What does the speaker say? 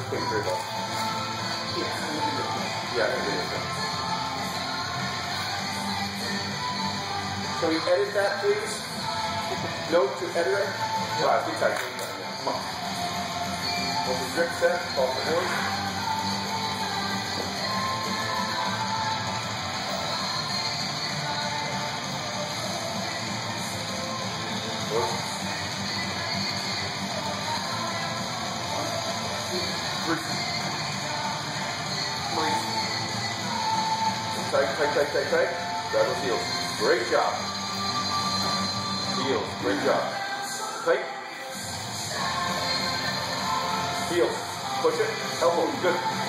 Can't hear that. Yeah, it is. Can we edit that, please? Note to editor? Yeah, I think I can. Come on. What's the grip set? Off the board. Tight. Grab those heels. Great job. Heels. Great job. Tight. Heels. Push it. Elbows. Good.